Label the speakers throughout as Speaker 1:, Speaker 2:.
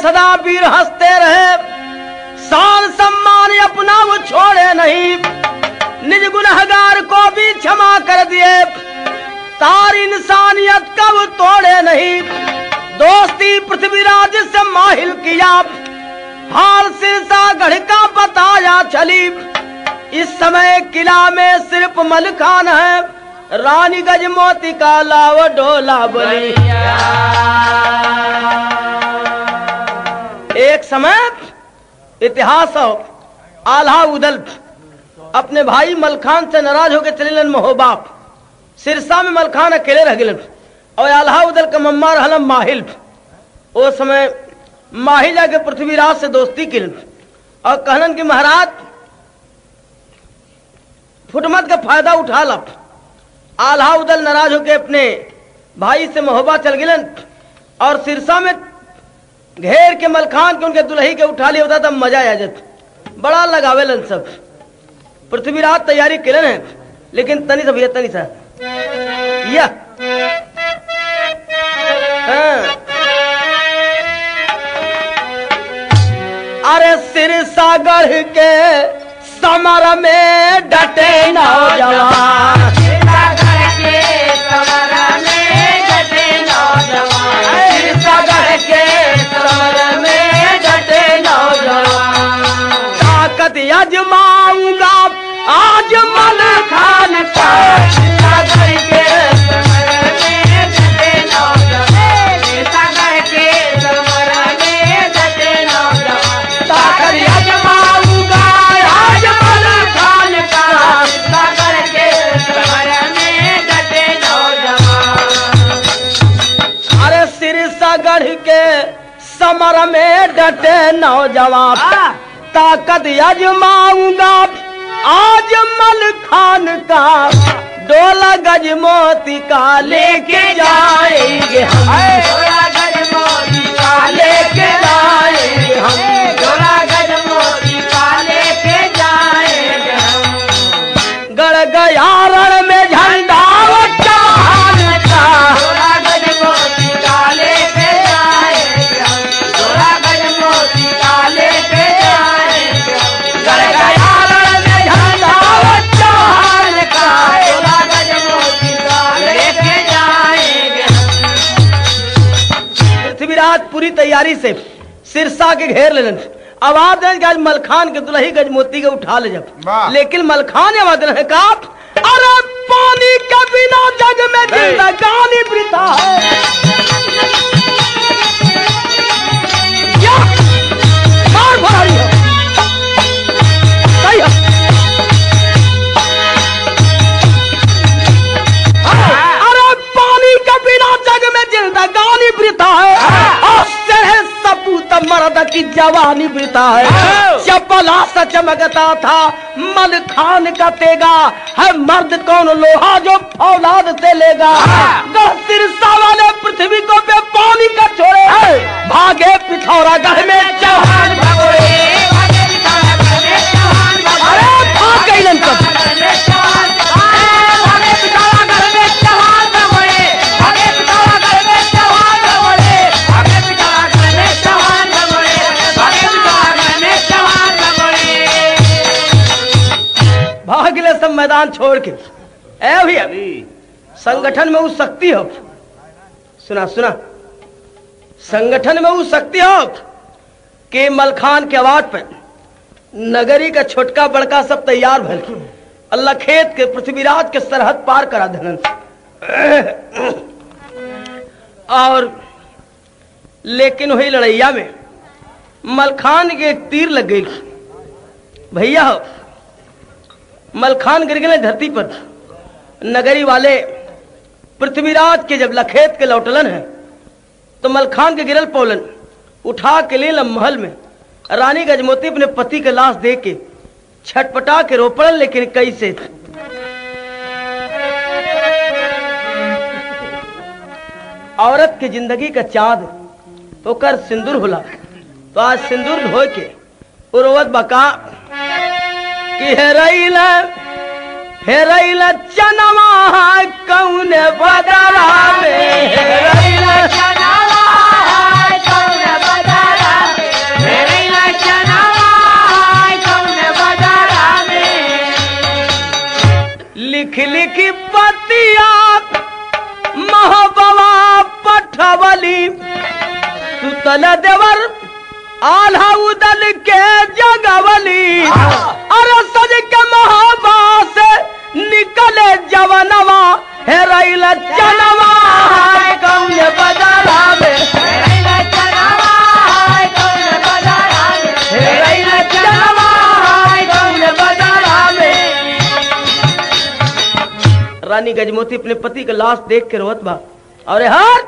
Speaker 1: सदा वीर हंसते रहे, शान सम्मान अपना वो छोड़े नहीं, निज गुनहगार को भी क्षमा कर दिए, तार इंसानियत का वो तोड़े नहीं। दोस्ती पृथ्वीराज से माहिल किया, हाल सिरसागढ़ का बताया चली। इस समय किला में सिर्फ मलखान है, रानी गजमोती का लाव डोला बोली। एक समय इतिहास आल्हा उदल अपने भाई मलखान से नाराज होकर चले महोबा। सिरसा में मलखान अकेले रह गए और आल्हा उदल का मम्मा रहलम माहिल। उस समय माहिल जाके पृथ्वीराज से दोस्ती की और कहलन कि महाराज फुटमत का फायदा उठा ला। आल्हा उदल नाराज होकर अपने भाई से महोबा चल गए और सिरसा में घेर के मलखान के उनके दुल्ही के उठा लिया होता तब मजा आ जाता, बड़ा लगावेलन सब। पृथ्वीराज तैयारी केलन है, लेकिन तनी सा भैया तनी सा या अरे सिरसागढ़ के समर में डटे नौजवान, सिरसागढ़ के समर में डटे नौजवान, सिरसागढ़ के समर में डटे नौजवान। ताकत आजमाऊंगा आज मलखान का, सिरसागढ़ के समर में डटे नौजवान, सिरसागढ़ के समर में डटे नौजवान। ताकत आजमाऊंगा आज मलखान का, सिरसागढ़ के समर में डटे नौजवान। अरे सिरसागढ़ के समर में डटे नौजवान, ताकत आजमाऊंगा आज मलखान का, डोला गजमोती का लेके जाएंगे हम, डोला गजमोती का लेके जाएंगे हम, डोला गजमोती का लेके जाएंगे हम। गड़ गया रण में झंडा चढ़ाने का, डोला गजमोती का लेके जाएंगे हम, डोला गजमोती का लेके जाएंगे हम। गड़ गया पूरी तैयारी से सिरसा के घेर लेलन। आवाज दें कि आज मलखान के दुल्ही गजमोती के उठा ले जब, लेकिन मलखान आवाज दें का अरे पानी के बिना जग में जिंदगानी वृथा है। अरे पानी के बिना जग में जिंदगानी वृथा है, सपूत मर्द की जवानी वृथा है। चपला सा चमकता था मलखान का तेगा, है मर्द कौन लोहा जो औलाद से लेगा। सिरसा वाले पृथ्वी को पे पानी का छोड़े, भागे पिथौरागढ़ में चौहान भगोड़े। अरे भाग गई सब सब मैदान छोड़ के। ए भैया संगठन में उस शक्ति हो, सुना सुना, संगठन में उस शक्ति हो कि मलखान के आवाज पे नगरी का छोटका बड़का सब तैयार भल, अल्लाह खेत के पृथ्वीराज के सरहद पार करा धनन। और लेकिन वही लड़ैया में मलखान के एक तीर लग गई भैया हो। मलखान गिर गए धरती पर। नगरी वाले पृथ्वीराज के जब लखेत के लौटलन है तो मलखान के गिरल पौलन उठा के ले महल में। रानी गजमोती अपने पति के लाश दे के छटपटा के रोपड़न, लेकिन कैसे औरत की जिंदगी का चांद होकर सिंदूर होला, तो आज सिंदूर धो के उर्वत बका कि हेरैला चनवा कौन बदरा में, हेरैला चनवा कौन बदरा लिख लिख पतिया महबवा पठवली सुतल देवर आल्हा उदल के जगवली अरे सज के महबा से निकले जवनवा हेरैल चनवा कौन बजारा में हेरैल चनवा कौन बजारा में हेरैल चनवा कौन बजारा में। रानी गजमोती अपने पति का लाश देख के रोत बा और हर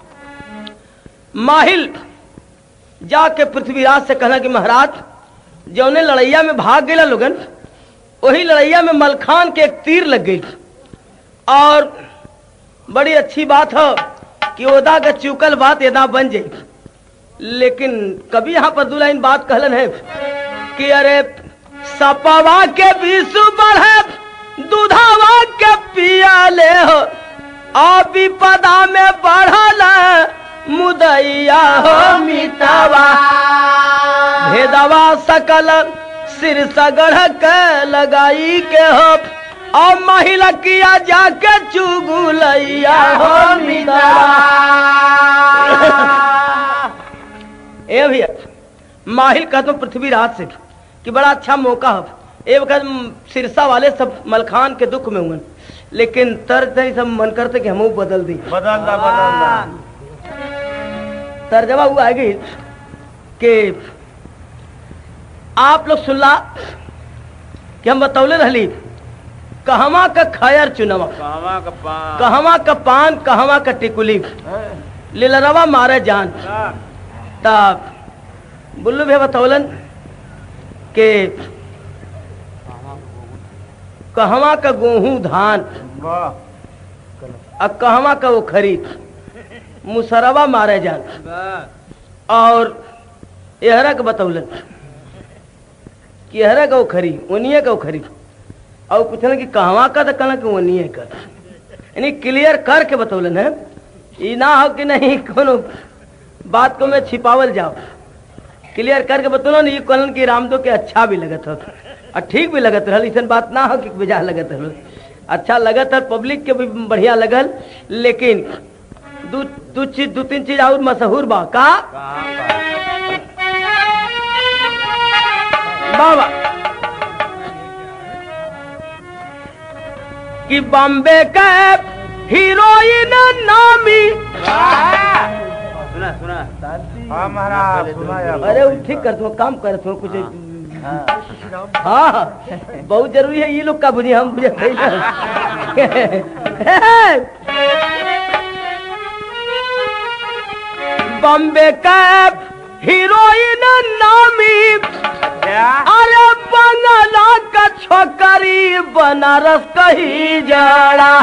Speaker 1: माहिल जाके पृथ्वीराज से कहना कि महाराज जौने लड़ैया में भाग गया लोगन वही लड़ैया में मलखान के एक तीर लग गई और बड़ी अच्छी बात है कि ओदा का चुकल बात एदा बन जाए। लेकिन कभी यहाँ पर दो लाइन बात कहलन है कि अरे सपवा के विषु बढ़े दूधावा के पिया ले हो और विपदा में बढ़ल मुदैया हो मितावा भेदवा सकल सिर सगढ़ के लगाई के हो और महिला किया जाके चुगुलैया हो मितावा। ए भैया माहिल कहते पृथ्वीराज से कि बड़ा अच्छा मौका है एक वक्त सिरसा वाले सब मलखान के दुख में हुए लेकिन तर्ज सब मन करते कि हम बदल दी बदलदा तर्जमा हुआ है कि आप लोग सुनला कि हम बतौले रहली कहवा का खैर चुनवा कहवा का पान कहवा का टिकुली लिलरवा मारे जान तब बुल्लू भैया बतौलन के कहवा का गेहूं धान और कहवा का उखरी मुसरवा मारे जान और यहरा का बतौलन कि यहरा का उखरी ओनिए का उखरी और पूछलन कि कहवा का तो कहना कि ओनिए का यानी क्लियर करके बतौलन है ये ना हो कि नहीं कोनो बात को मैं छिपावल जाओ क्लियर करके बतौलन ये कहलन कि रामदो के अच्छा भी लगत हो और ठीक भी लगत रहल ऐसा बात ना हो कि बेजा लगत रहल अच्छा लगत है पब्लिक के भी बढ़िया लगल लेकिन दो तीन चीज और मशहूर बा का बाबा कि बॉम्बे का हीरोइन नामी सुना सुना हाँ महाराज सुना अरे ठीक कर तुम काम कर तुम कुछ हाँ बहुत जरूरी है ये लोग का बुझे हम बुझे बॉम्बे का हीरोइन नामी अरे बंगला का छोकरी बनारस कही जड़ा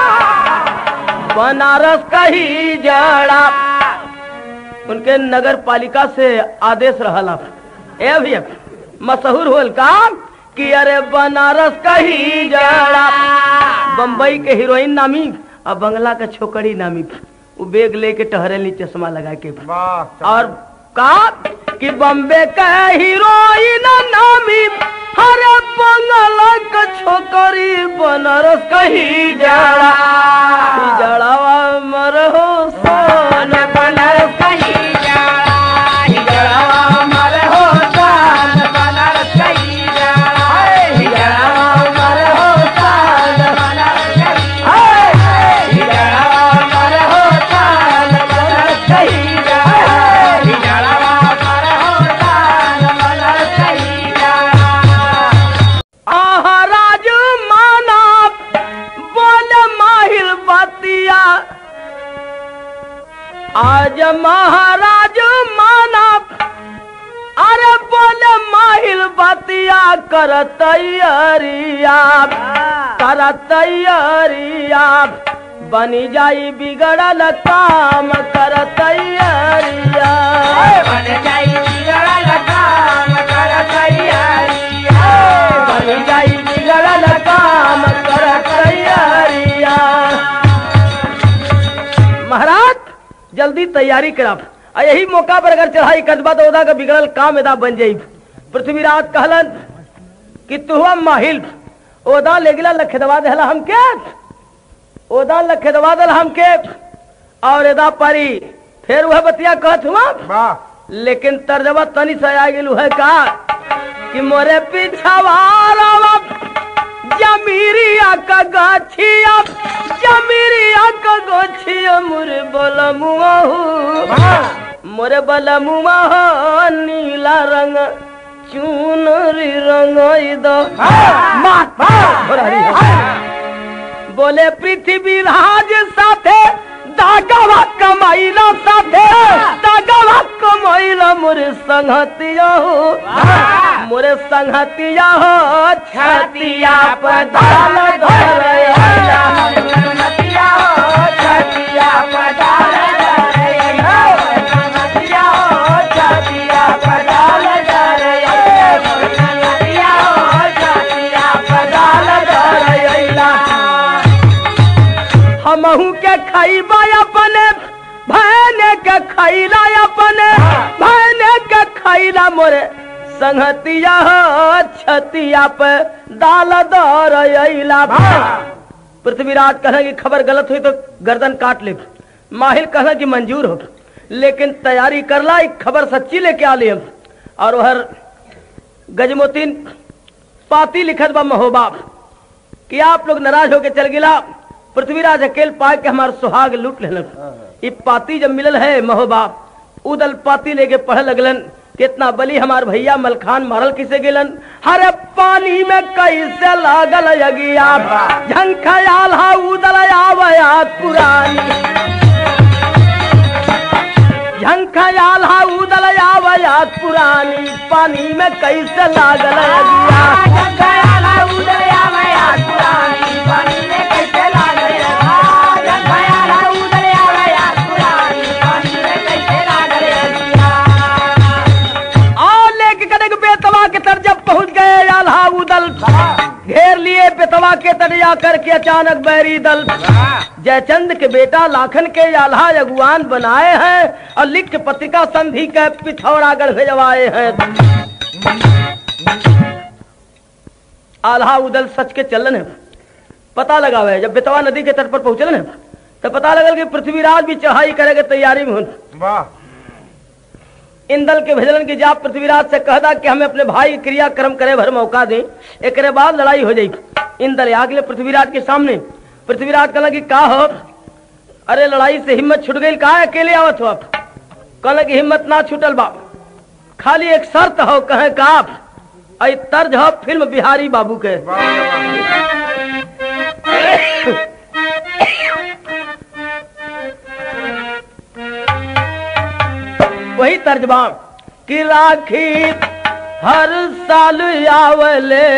Speaker 1: बनारस कही जड़ा उनके नगर पालिका से आदेश रहला ए भैया मशहूर होल का कि अरे बनारस कही जड़ा बम्बई के हीरोइन नामी और बंगला का छोकरी नामी वो बेग लेके टहरेली चश्मा लगा के और का कि बॉम्बे का हीरोइन नामी हर बंगला का छोकरी बनारस कही जड़ा जड़ावा मरहो सोन बनारस कही जड़ावा मरहो सोन बनारस कही जड़ावा मरहो सोन बनारस कही जड़ावा मरहो सोन बनारस कही जड़ावा मरहो सोन बनारस कही महाराज माना बोल माहिल बतिया आज महाराज माना अरे बोल माहिल बतिया कर तैयारिया बनी जाई बिगड़ल काम कर तैयारिया बन जाई बिगड़ल काम कर तैयारिया बन जाई बिगड़ल काम कर तैयारिया। महाराज जल्दी तैयारी करा यही मौका पर अगर चढ़ाई कदबा तो ओदा का बिगड़ल काम एदा बन जाई। पृथ्वीराज कहलन कि तुह माहिल ओदा ले गिला लखेदवा देला हमके, ओदा लखेदवा देला हमके और एदा पारी फिर वह बतिया कहत हुआ, लेकिन तर्जबा तनी से आ गेलू है का कि मोरे पिछवारा जमीरिया का गाछिया, जमीरिया का गाछिया मोरे बलमुआ हो, मोरे बलमुआ हो नीला रंग चुनरी रंगाई दो। बोले पृथ्वी राज साथे दागवा कमाइला साथे, दागवा कमाइला मोरे संगतिया हो, मोरे संगतिया हो छतिया पर डाल धरैया, संगतिया हो छतिया पर डाल धरैया, संगतिया हो छतिया पर डाल धरैया, संगतिया हो छतिया पर डाल धरैया। हमहू के खैबा अपने भैने के खैला, अपने भैने के खैला मोरे संगतिया हो छतिया पे डाल दरैया। पृथ्वीराज कहना कि खबर गलत हुई तो गर्दन काट ले, माहिल कहना कि मंजूर हो, लेकिन तैयारी कर ला, खबर सच्ची लेके आ ले। और वह गजमोतीन पाती लिखत बा महोबा कि आप लोग नाराज होके चल गिला, पृथ्वीराज अकेल पाए के हमार सुहाग लूट लेलन। ये पाती जब मिलल है महोबा, उदल पाती लेके पढ़ लगलन, कितना बली हमार भैया मलखान मारल किसे गेलन, हरे पानी में कैसे लागल यगिया, झंखयाल हा उदल आवया पुरानी, झंखयाल हा उदल आवया पुरानी, पानी में कैसे लागल यगिया, झंखयाल हा उदल आवया पुरानी, पानी में कैसे लागल यगिया, झंखयाल हा उदल आवया पुरानी, पानी में कैसे लागल यगिया। और लेके कदे बेतवा के तर जब पहुंच गए आल्हा उदल, घेर लिए बेतवा के तरिया करके अचानक बैरी दल, जयचंद के बेटा लाखन के आल्हा अगुवान बनाए हैं और लिख पत्रिका संधि के पिथौरागढ़ भेजवाए हैं। आल्हा उदल सच के चलन है, पता लगा हुआ है। जब बेतवा नदी के तट पर पहुंचल न तो पता लगल कि पृथ्वीराज भी चढ़ाई करेगा तैयारी में हो। इंदल के भेजलन की जा पृथ्वीराज से कहदा कि हमें अपने भाई क्रियाक्रम करे भर मौका दे, एक बाद लड़ाई हो जाएगी। इंदल आ गए पृथ्वीराज के सामने। पृथ्वीराज कहला कि का हो, अरे लड़ाई से हिम्मत छूट गई, का अकेले आवत हो आप? कहला कि हिम्मत ना छूटल बा, खाली एक शर्त हो, कहे का आप आई तर्ज हो फिल्म बिहारी बाबू के। वही तर्जमा कि राखी हर साल आवले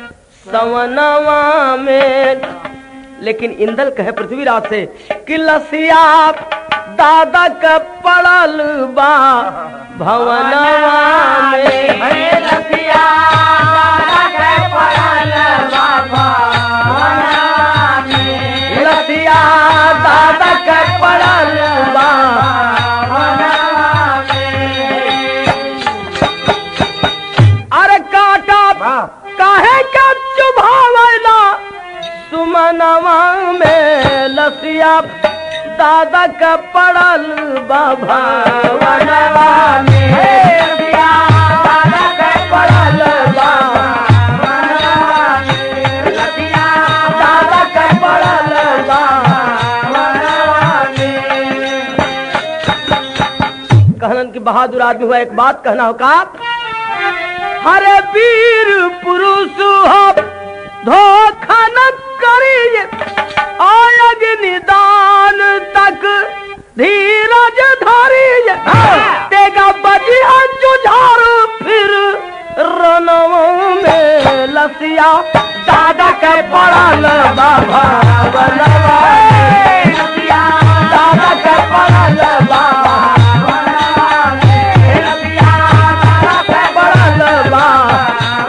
Speaker 1: सवनवा में, लेकिन इंदल कहे पृथ्वीराज से कि लसिया दादा का पड़ल बा भवनवा में, लसिया दादा का पड़ल बा भवनवा में, लसिया दादा का पड़ल बा भवनवा में। अरे काटा काहे का चुभावला सुमनवा में, लसिया दादा का पड़ल बाबा वनवा में, लसिया दादा का पड़ल बाबा वनवा में, लसिया दादा का पड़ल बाबा वनवा में। कहलन कि बहादुर आदमी हुआ, एक बात कहना हो का, हरे वीर पुरुष हो धोखा न करिए, अग्निदान तक धीरज धरिए, तेगा बजिया जुझार फिर रनवा में, लसिया दादा के पड़ल बाबा वनवा में, लसिया दादा के पड़ल बाबा वनवा में, लसिया दादा के पड़ल बाबा।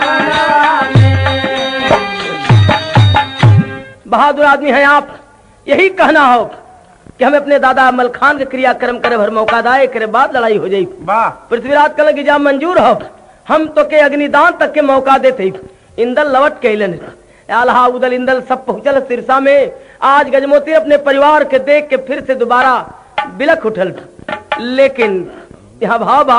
Speaker 1: बहादुर आदमी हैं आप, यही कहना हो कि हमें अपने दादा मलखान के क्रियाक्रम करे भर मौका दाए, करे बाद लड़ाई हो जाए। पृथ्वीराज कहल कि जा मंजूर हो, हम तो के अग्निदान तक के मौका देते। इंदल लवट के अलन, आल्हा उदल इंदल सब पहुंचल सिरसा में। आज गजमोती अपने परिवार के देख के फिर से दोबारा बिलख उठल, लेकिन यहाँ भाबा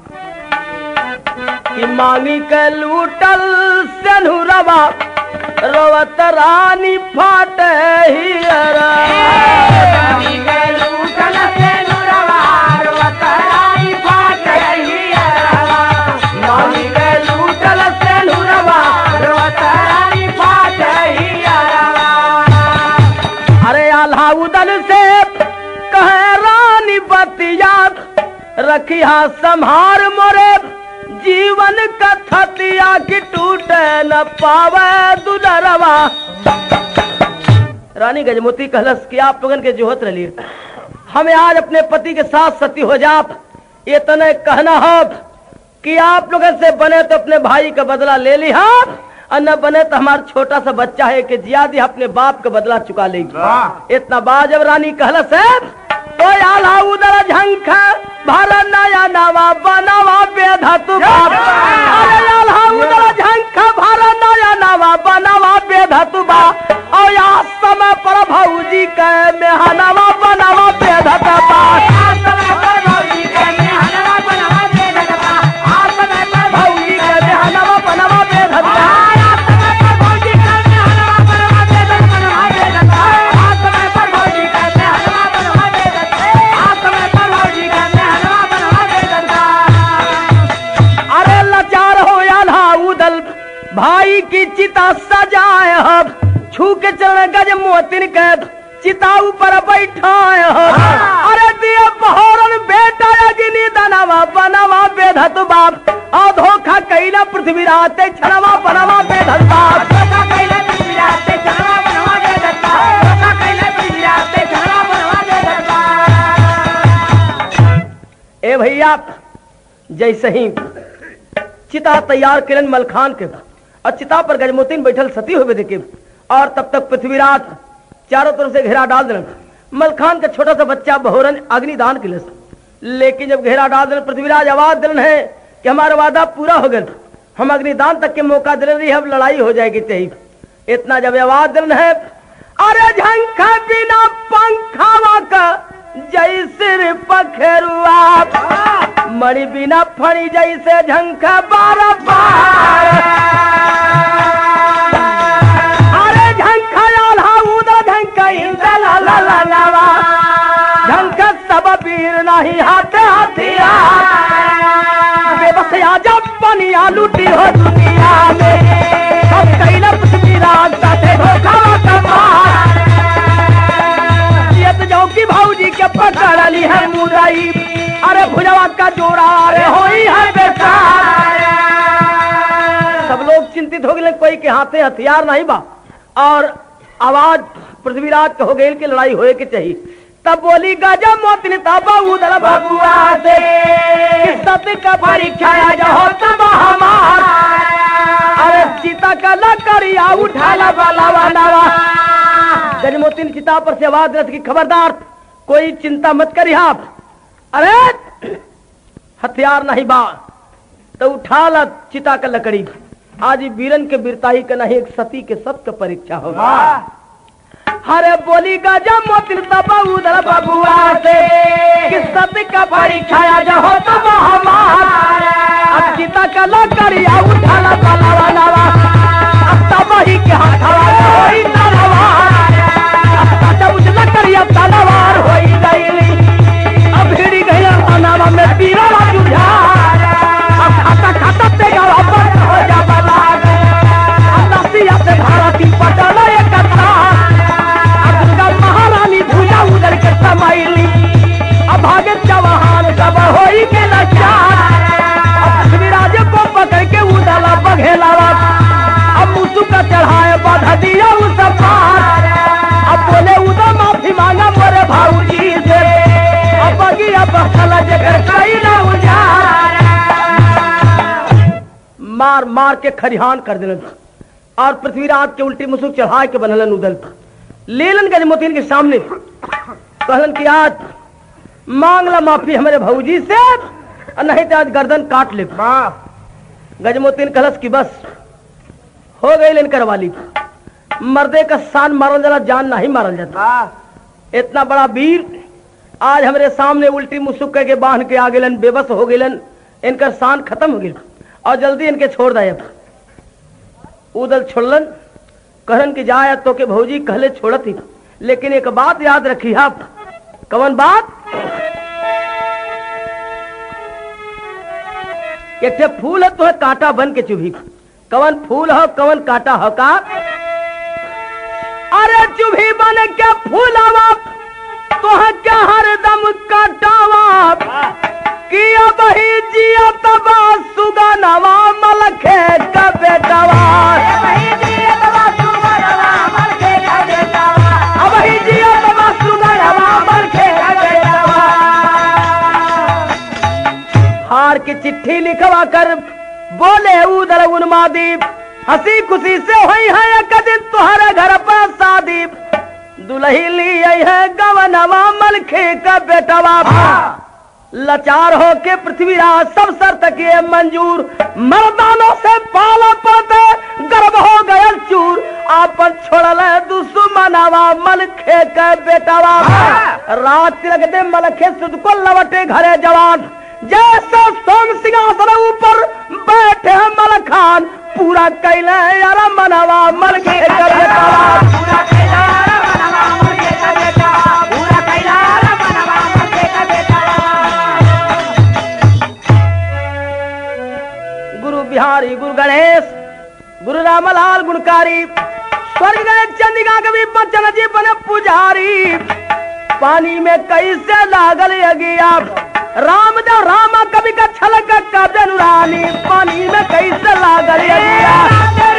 Speaker 1: कि मांगी के लूटल सेनुरवा रोवत रानी फाटे हियरा। मांगी के लूटल सेनुरवा रोवत रानी फाटे हियरा। मांगी के लूटल सेनुरवा रोवत रानी फाटे हियरा। अरे आल्हा उदल से कहे रानी बतिया रखिया संहार मोरे जीवन का थतिया की टूटे न पावे दुलरवा। रानी गजमोती कहलस कि आप लोगन के जोहत रही हमें आज अपने पति के साथ सती हो जाप, ये तने कहना हो कि आप लोगन से बने तो अपने भाई का बदला ले लिया और न बने तो हमारा छोटा सा बच्चा है कि जियादी अपने बाप का बदला चुका लेगी। इतना बात जब रानी कहलस है तो आल्हा उदल झंख भर नया नवा बनवा बेधतु बाप। अरे आल्हा उदल झंख भर नया नवा बनवा बेधतु बाप। और या समय पर भौजी के मेहनवा बनवा बेधत बाप। भौजी के मेहनवा बनवा बेधत बाप। समय पर भौजी के मेहनवा बनवा बेधत बाप। भाई की चिता सजाए हब छू के चरण गजमोतिन के चिता ऊपर बैठाए हब। अरे दिए बहोरन बेटा अग्नि दनवा बनवा बेधत बाप। और धोखा कैला पृथ्वीराज छड़वा बनवा बेधत बाप। धोखा कैला पृथ्वीराज छड़वा बनवा बेधत बाप। धोखा कैला पृथ्वीराज छड़वा बनवा बेधत बाप। ए भैया जैसे ही चिता तैयार किरण मलखान के और चिता पर गजमोती बैठल सती हुए देखे और तब तक पृथ्वीराज चारों तरफ से घेरा डाल दिलन। मलखान का छोटा सा बच्चा बहोरन अग्निदान के लिए, लेकिन जब घेरा डाल दिलन पृथ्वीराज आवाज दिलन है कि हमारा वादा पूरा हो गया, हम अग्निदान तक के मौका दिल रही, अब लड़ाई हो जाएगी चाहिए। इतना जब आवाज दिलन है अरे झंखा बिना पंखावा का जैसे पखेरुआ मणि बिना फणी जैसे झंखा बार बार। अरे झंखा आल्हा उदल झंखा इंदल ललनवा झंखा सब वीर नहीं हाथे हाथिया। बेबसिया जब बनिया लूटी हो दुनिया में सब कैला पृथ्वीराज साथे धोखा कमार। जाओ की भौजी के पकड़ ली है मुरई अरे भुजवा का जोड़ा अरे होई है बेकार। सब लोग चिंतित हो गए, कोई के हाथे हथियार नहीं बा और आवाज पृथ्वीराज हो गई कि लड़ाई होए के चाहिए। तब बोली गजमोतिन तब उदल बबुआ से सत्य का परीक्षा हो तब हमार। अरे सीता का लकड़िया उठाला बलवा नवा। गजमोती चिता पर से आवाज रथ की खबरदार कोई चिंता मत करिए आप। अरे हथियार नहीं बा तो उठा ला चिता का लकड़ी। आज वीरन के वीरताई का नहीं एक सती के सत का परीक्षा होगा। हरे बोली गजमोती तब उदल बबुआ से कि सती का परीक्षा हो तब हमार। चिता का लकड़िया उठा ला बलवा नवा तब ही के हाथ तलवार हो गई अब भिड़ी गई नामा में पीरा जुझार। अब खाता खाता पे वापस हो जा बलाग नसिया से भारती पटल एक महारानी भूजा उधर के समैली। अब भागे जवान सब हो के लाचार। पृथ्वीराज को पकड़ के उदला बघेला अब मुसु का चढ़ाए बाधा दिया उस पार। अब बोले उधर माफी मांगा मोरे भाऊजी से अब बगिया बखला जगह कई ना उजार। मार मार के खरिहान कर दिलन और पृथ्वीराज के उल्टी मुसुक चढ़ाए के बनलन उदल लेलन गजमोती के सामने कहलन कि आज मांगला माफी हमारे भाऊजी से नहीं तो आज गर्दन काट ले। गजमोती कहलस कि बस हो गई लेन करवाली। मर्दे का शान मारल जाला, जान नहीं मारल जाता। इतना बड़ा वीर आज हमारे सामने उल्टी मुसुक के बांध के आ गेलन, बेबस हो गेलन, इनका शान खत्म हो गया और जल्दी इनके छोड़ दे। उदल छोड़लन, कहन की जाए तो के भौजी कहले छोड़ती, लेकिन एक बात याद रखी आप। कवन बात? एक फूल है तो कांटा बन के चुभी। कवन फूल हो कवन कांटा हो का? अरे चुभी बन के फूलावा तो क्या हरदम काटावा किया बही जिया तबा सुगनवा मलखे का बेटावा। हार की चिट्ठी लिखवा कर बोले उदल उन्मादी, हंसी खुशी से हुई है एक दिन तुम्हारे घर पर शादी, दुल्ही ली है गवनवा मलखे का बेटवा। लाचार हो के पृथ्वीराज सब शर्त किए मंजूर, मर्दानों से पाला पड़ते गर्भ हो गया चूर, आपन छोड़ल दुश्मनवा मलखे का बेटवा। रात तिलक दे मलखे सुध को लवटे घरे जवान, जैसे सोम सिंहासन ऊपर बैठे हैं मलखान, पूरा कैले यार मनवा मलखे का बेटवा। गुरु बिहारी, गुरु गणेश, गुरु रामलाल गुणकारी, स्वर्ग गए चंदिका कवि बच्चन जी बने पुजारी। पानी में कैसे लागल अगिया रामदेव रामा कवि का छलक का रानी, पानी में कैसे लागल अगिया।